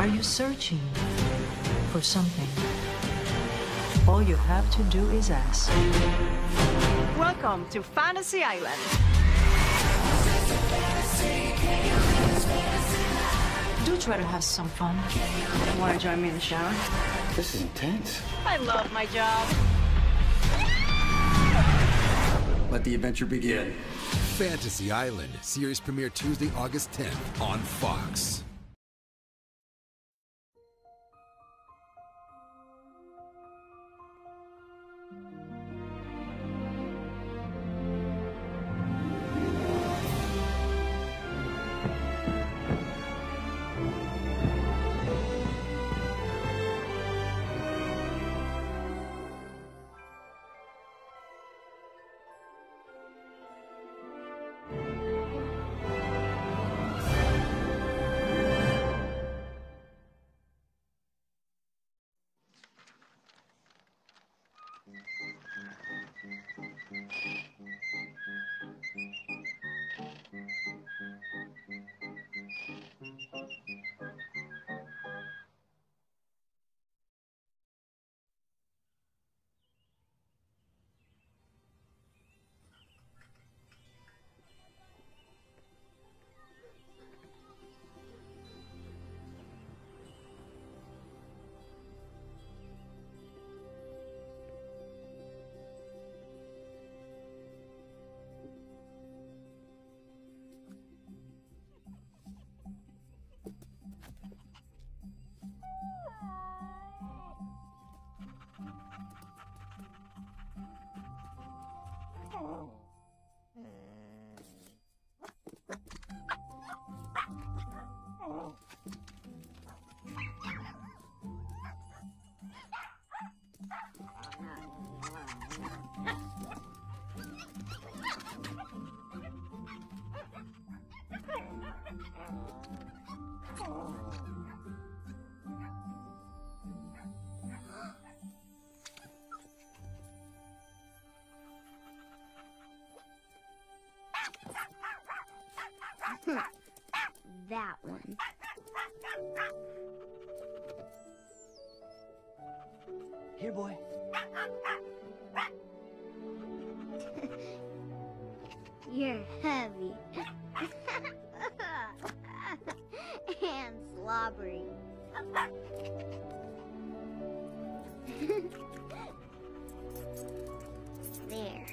Are you searching for something? All you have to do is ask. Welcome to Fantasy Island. Do try to have some fun. Want to join me in the shower? This is intense. I love my job. Let the adventure begin. Fantasy Island, series premiere Tuesday, August 10th on Fox. That one. Here, boy. You're heavy. And slobbery. There.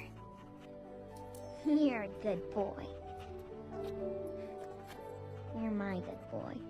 You're a good boy. You're my good boy.